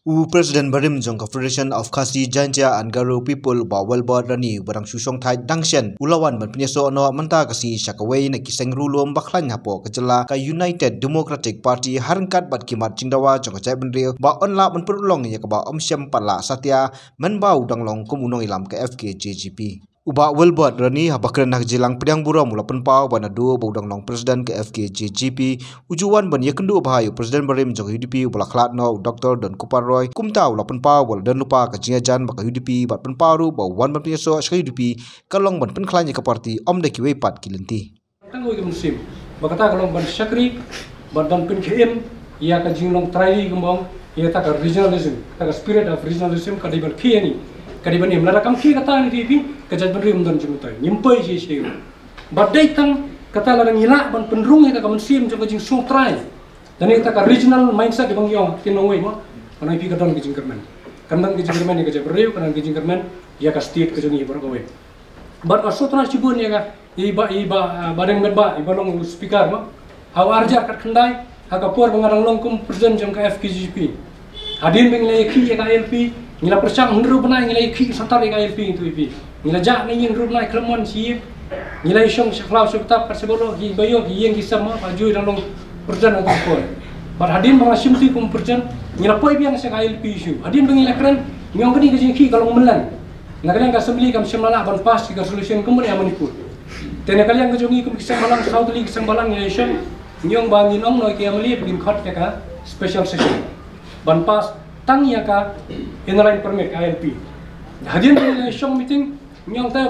President Barim Jong Federation of Khasi Jaintia and Garo People ba Welbot Rani barang susong thai Dangshen ulawan ban penyeso no menta kasi Shakaway na kiseng rulom baklan hapo kejela ka United Democratic Party harangkat bat kimat Jingdawa jong kacai benril ba onla ban perulong ya ka ba Syam Pala Satya menbau danglong kumunong ilam ke FKJGP. Uba Welbot Rani habakren nak jelang pedang buram mula penpau bana dua baudang long presiden ke FKJGP ujuan ban yakendu bahayu presiden Barim jong UDP bala khlat no Dr. Don Kuparoy kumtau la penpau wal dan lupa ka jingajan baka UDP bat penpau ru ba wan ban penyeso ska UDP kalong ban penklanya ke parti om de kiwe pat kilenti tangoi ke musim bakata kalong ban syakri ban pen KM ia ka jinglong trai gembong ia ta ka regionalism ta ka spirit of regionalism ka di ban kiani kadiban im lara kam ki kata ni TV kejat benrim don jumutai nyimpai si si badai tang kata lara ngila ban penrung ka kamansim jong jing sung trai dan eta ka regional mindset bang yong tinongoi mo anai pi kadon kijing kerman kandang kijing kerman ni kejat beriu kandang kijing kerman ya ka state ke jong i berkowe bad ka sotra cibun ya ka iba badeng medba ibalong speaker mo haw arja kat khandai ha ka por bangarang longkum presiden jong ka FKJP adin beng le ki ya ka LP ngila persang ndru bana ngila iki satar ga LP itu ipi ngila ja ni ngru bana klemon si ngila isong seklau sekta persebolo gi bayo gi yang kisama paju dalong perjan atau pol bar hadin bang simti kum perjan ngila poi biang se ga LP isu hadin bang ngila kren nyong kini ke ki kalau melan ngakalian ka sembeli kam semala ban pas ki solution kemudian amanipur tene kalian ke jongi kum kisang balang south li kisang balang ngila isong nyong bangin ong no ki amli begin khot ka special session ban pas tang ya ka inline permit ALP. Hadian ni shong meeting nyong ta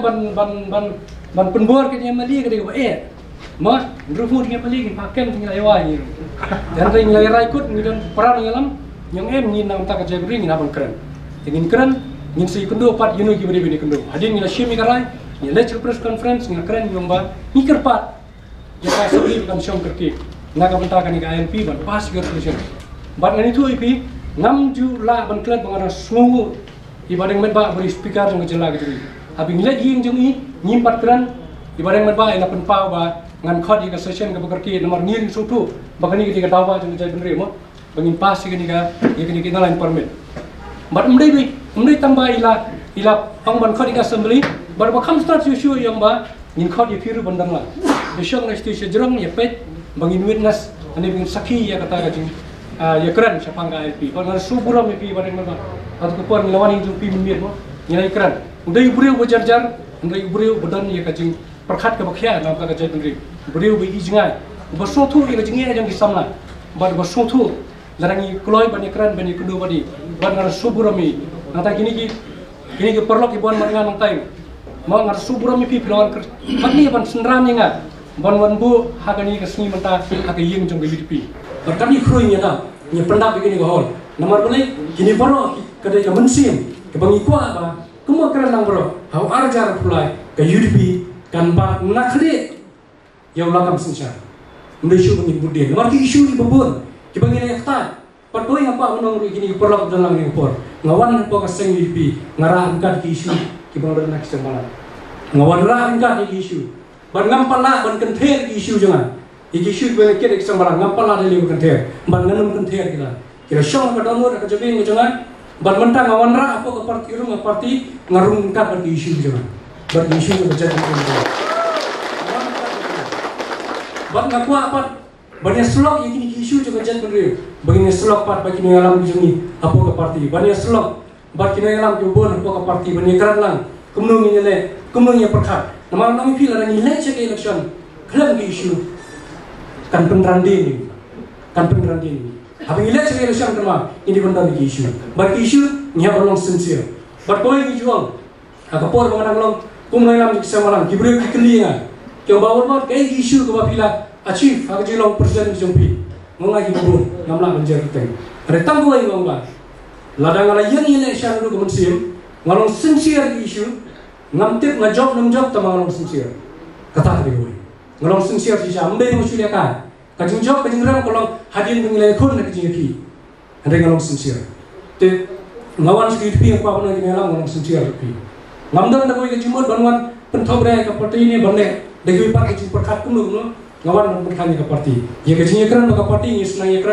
ban penbor ke mali ke ba ma ndrufu ni pali ke pakem ni lawa ni dan ring lai rai kut ni dan peran ngalam nyong ni nang ta ka jebri ni ban keren tingin keren ngin si kundo pat yuno ki beri ni kundo hadian ni la shimi karai ni lecture press conference ni keren nyong ba ni kerpat ya ka sabli kan shong kerki na ka benta kan ni ALP ban pas ke solution ban ngani tu ipi ngam ju la ban klet bangara sungu ibadeng medba beri speaker jong jela gitu abi ngile ying jong i nyimpat kran ibadeng medba ina penpau ba ngan khot di session ke bekerki nomor ngin sutu bagani ke dawa jong jai benri mo bangin pas ke ni ka ni kita lain permit bat mdei tamba ila pang ban khot di assembly bar ba kham start issue yang ba ngin khot di firu bandang la besok na station jerong ya pet bangin witness ani bangin sakhi ya kata ka jing ya keren siapa nggak LP, kalau subura mepi pada mana, atau kepuan lawan itu pi minir mo, nilai keren. Udah ibu berjar, udah ibu badan ya kajing perkat ke bakia, nampak kajai pendiri. Ibu berijingai, bersotu ya kajingnya yang disamla, bersotu, larangi keloi banyak keren banyak kedua badi, banyak subura mi, nanti gini perlok ibuan mereka nanti, mau ngar subura mepi pilawan ker, makni ban senram ya nggak, ban bu hagani kesini mentah hagai yang jong UDP. Berkami kruinya dah, ni pendap begini gahol. Nomor boleh, kini baru kedai ke mensim, ke bangikwa apa, kumah keren nang baru. Hau arjar pulai ke UDP kan ba nakli, yang lakam sensyar. Mendesyu bangin budin. Nomor ki isu di bubun, ke bangin ekta. Pertoi apa menang kini perlak dalam ni por. Ngawan apa kaseng UDP, ngarah angkat ki isu, ke bangin nak semalam. Ngawan rah angkat ki isu. Ban ngampala ban kenther ki isu jangan. Iki shoot bagi kita kisah barang ngapa lah dari kantor, ban nganum kantor kita. Kita show ke download ke jadi jangan, ban mentang awan ra apa ke parti ngarung kat bagi isu jangan, bagi isu ke jadi kantor. Ban ngaku apa? Banyak slog yang kini isu juga jadi kantor. Begini slog part bagi ngalam jadi apa ke parti, banyak slog, bagi ngalam jubun apa ke parti, banyak keran lang. Kemudian ini le, kemudian perkat. Nama pilih orang ini cek election, kelam ke isu. Kan penrandi ini. Habis ilek sekali siang terma ini benda ni isu. Bagi isu ni orang sincere. Berpoin ni jual. Agakpor mengenang long kumailam di semalam. Gibru kikelingan. Kau bawa ke isu kau bila achieve agak jilang presiden jompi. Mengaji bubun namlah menjadi teng. Ada tangguh yang ngomong. Ladang ala yang ilek siang dulu kemensim. Ngalong sincere isu. Ngamtip ngajok tamang ngalong sincere. Kata dia boleh. Ngalong sincere sih ambil musuhnya kan. Kajing jawab kajing ram kalau hadirin pengilai kun nak kajing api. Ada ngalong sincere. Te ngawan sikit pi apa pun lagi ngalong sincere pi. Ngamdan dah kau kajing mud banwan pentobre ke parti ini bande. Degi pak kajing perkat pun ngawan bertanya ke parti. Ya kajing ekran ke parti ni senang ekran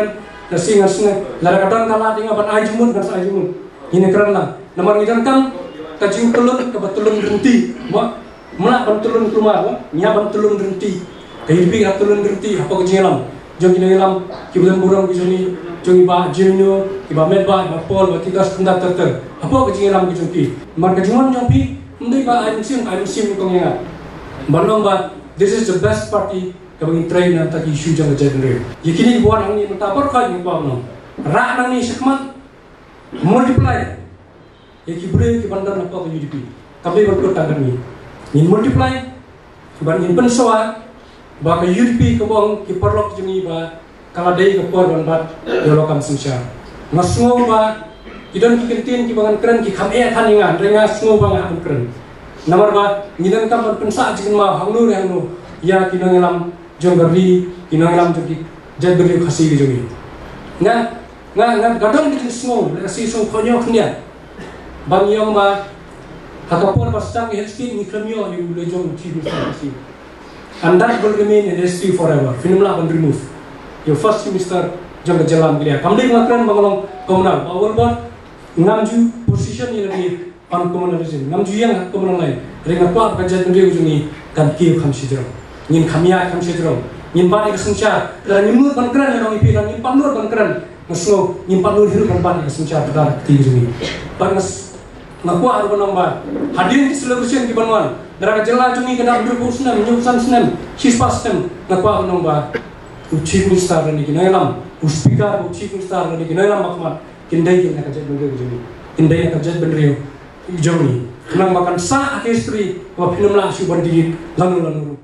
nasi lara kadang kala tinga ban ajumun kan ajumun ini kerana nomor ngidan kan kajing telun ke betulun berhenti mana ban telun keluar nya ban telun berhenti kayu bi telun berhenti apa kejelam jong ini lam kibulan burung kisuni jong iba jilno iba medba iba pol iba tiga standar terter apa kejelam kijungki mar kajiman nyompi ndai ba I'm sim kongnya balong ba this is the best party kabang train na ta issue jang generate yakini buat ang ni mentapor ka ni pa no ra nang ni sekmat multiply yaki bude ki bandar na pa ko UDP kabe bar ko tangan ni multiply ban ni pensoa ba ka UDP ko bang ki perlok jeni ba kala dei ko por ban bat yolokan sinsya masngo ba idon ki kentin ki bangan keren ki khame thaninga renga sngo ba nga keren namar ba ngidan kam ban pensa jikin ma hangnu ya kinong lam jongari kinong jogi jadberi khasi gi jogi nga gadong di snow la si so khonyo khnya bang yong ba hakapor bastang history ni kramyo yu le jong chi si and that will remain in history forever film la ban remove your first minister jong jalan glia kamli ngakran bangolong komunal power board ngamju position ni lagi on communalism ngamju yang komunal lain ringa pa ka jadberi jogi kan ki kham si jero nin khamia kham sedro nin ba ka sungcha la nin nur ban kran no ipi nin pan nur ban kran ngasno nin pan nur hiru ban ban ka sungcha tar ti jumi panas nakwa ar ban ba hadir di celebration di banwan dara jela jumi kana dur pusna nyusan snem sispastem nakwa ban ba chief minister ni ginalam speaker chief minister ni ginalam makmat kindai kin ka jad bendri jumi kindai ka jad bendri jumi nang makan sa history wa film la su ban di lanu